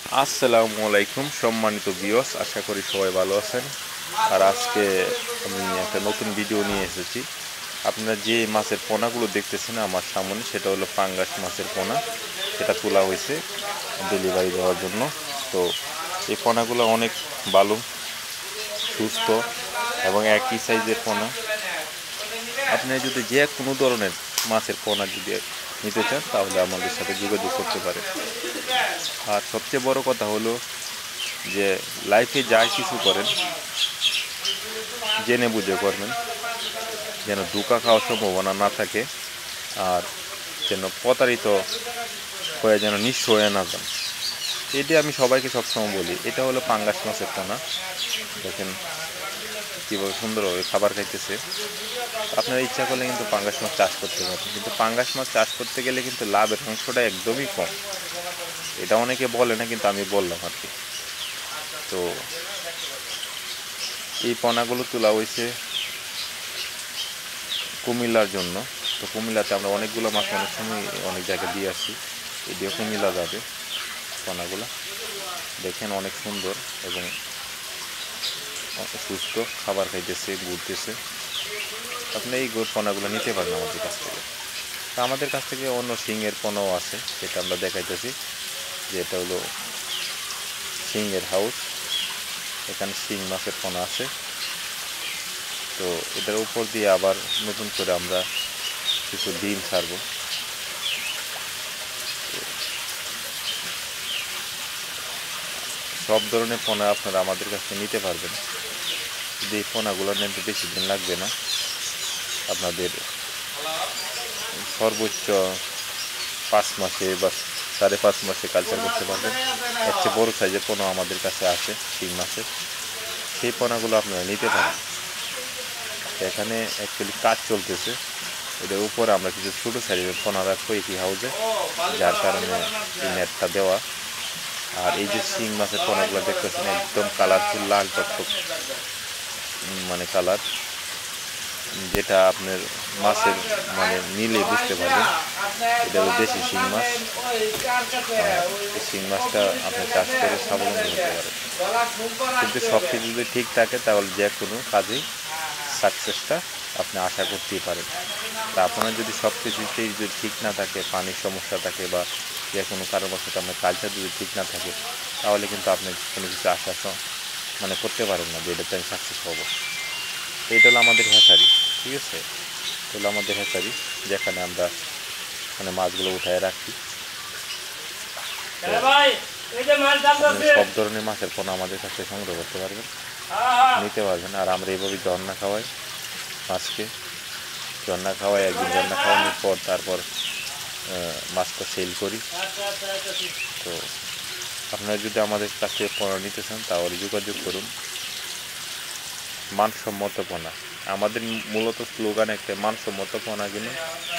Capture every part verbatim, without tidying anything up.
আসসালামু আলাইকুম সম্মানিত ভিউয়ার্স, আশা করি সবাই ভালো আছেন। আর আজকে আমি একটা নতুন ভিডিও নিয়ে এসেছি। আপনারা যে মাছের পোনাগুলো দেখতেছেন আমার সামনে, সেটা হলো পাঙ্গাস মাছের পোনা। সেটা তোলা হয়েছে ডেলিভারি দেওয়ার জন্য। তো এই পোনাগুলো অনেক ভালো, সুস্থ এবং একই সাইজের পোনা। আপনি যদি যে কোনো ধরনের মাছের পোনা যদি নিতে চান তাহলে আমাদের সাথে যোগাযোগ করতে পারেন। আর সবচেয়ে বড় কথা হলো যে লাইফে যা কিছু করেন জেনে বুঝে করবেন, যেন ধোঁকা খাওয়ার সম্ভাবনা না থাকে, আর যেন প্রতারিত হয়ে যেন নিঃস্ব হয়ে না যান। এটি আমি সবাইকে সবসময় বলি। এটা হলো পাঙ্গাস মাছের পোনা। দেখেন কীভাবে সুন্দরভাবে খাবার খাইতেছে। আপনারা ইচ্ছা করলে কিন্তু পাঙ্গাস মাছ চাষ করতে পারেন, কিন্তু পাঙ্গাস মাছ চাষ করতে গেলে কিন্তু লাভের অংশটা একদমই কম। এটা অনেকে বলে না, কিন্তু আমি বললাম আর কি। তো এই পোনাগুলো তোলা হয়েছে কুমিল্লার জন্য। তো কুমিল্লাতে আমরা অনেকগুলো মাছ অনেক সময় অনেক জায়গায় দিয়ে আসি। এটিও কুমিল্লা যাবে পোনাগুলো। দেখেন অনেক সুন্দর এবং সুস্থ, খাবার খাইতেছে, ঘুরতেছে। আপনি এই পোনাগুলো নিতে পারেন আমাদের কাছ থেকে। তা আমাদের কাছ থেকে অন্য শিঙের পোনাও আছে, সেটা আমরা দেখাইতেছি। যে এটা হলো শিঙের হাউস। এখানে শিং মাছের পোনা আছে। তো এটার উপর দিয়ে আবার নতুন করে আমরা কিছু ডিম ছাড়ব। সব ধরনের পোনা আপনারা আমাদের কাছে নিতে পারবেন। যদি এই পোনাগুলো নিতে বেশি দিন লাগবে না, আপনাদের সর্বোচ্চ পাঁচ মাসে বা সাড়ে পাঁচ মাসে কালচার করতে পারবেন। এর চেয়ে বড়ো সাইজের পোনা আমাদের কাছে আছে তিন মাসের। সেই পোনাগুলো আপনারা নিতে পারেন। এখানে অ্যাকচুয়ালি কাজ চলতেছে, এটার উপরে আমরা কিছু ছোটো সাইজের পোনা রাখবো একই হাউসে, যার কারণে এই নেটটা দেওয়া। আর এই যে শিং মাছের পোনাগুলো দেখতেছেন একদম কালারফুল, লাল টকটক মানে কালার, যেটা আপনার মাছের মানে নিলে বুঝতে পারবেন এটা হলো দেশি শিং মাছ। এই শিং মাছটা আপনি চাষ করে স্বাবলম্বী হতে পারেন। কিন্তু সব কিছু যদি ঠিক থাকে তাহলে যে কোনো কাজেই সাকসেসটা আপনি আশা করতেই পারেন। তা আপনার যদি সব কিছুতেই যদি ঠিক না থাকে, পানির সমস্যা থাকে বা যে কোনো কারণবশত আপনার কালচার যদি ঠিক না থাকে, তাহলে কিন্তু আপনি কোনো কিছু আশা মানে করতে পারেন না যে এটাতে আমি সাকসেস হবো। এইটা হলো আমাদের হ্যাচারি, ঠিক আছে? এটা হলো আমাদের হ্যাচারি, যেখানে আমরা মানে মাছগুলো উঠায় রাখি। সব ধরনের মাছের পোনা আমাদের কাছে সংগ্রহ করতে পারবেন, নিতে পারবেন। আর আমরা এইভাবে ঝর্ণা খাওয়াই মাছকে। ঝর্ণা খাওয়াই, একদিন ঝর্ণা খাওয়ানোর পর তারপর মাছটা সেল করি। তো আপনারা যদি আমাদের কাছে পোনা নিতে চান তাহলে যোগাযোগ করুন। মানসম্মত পোনা আমাদের মূলত স্লোগান একটা, মানসম্মত পোনা কিনে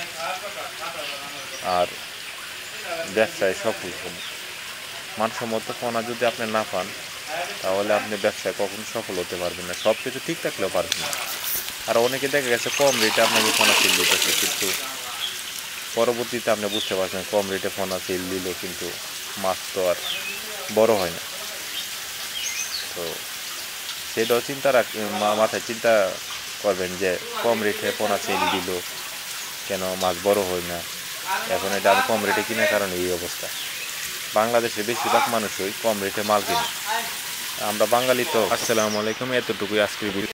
আর ব্যবসায় সফল হন। মানসম্মত পোনা যদি আপনি না পান তাহলে আপনি ব্যবসায় কখনো সফল হতে পারবেন না। সব কিছু ঠিক থাকলেও পারবেন না। আর অনেকে দেখা গেছে কম রেটে আপনাকে পোনা সেল দিতেছে, কিন্তু পরবর্তীতে আপনি বুঝতে পারছেন কম রেটে পোনা সেল দিল কিন্তু মাছ তো আর বড় হয় না। তো সেটাও চিন্তা রাখ মাথায় চিন্তা করবেন যে কম রেটে পোনা সেল দিল কেন, মাছ বড় হয় না। এখন এটা আমি কম রেটে কেনার কারণে এই অবস্থা। বাংলাদেশে বেশিরভাগ মানুষই কম রেটে মাল কিনে। আমরা বাঙালি তো। আসসালামু আলাইকুম, এতটুকুই আজকের ভিডিও।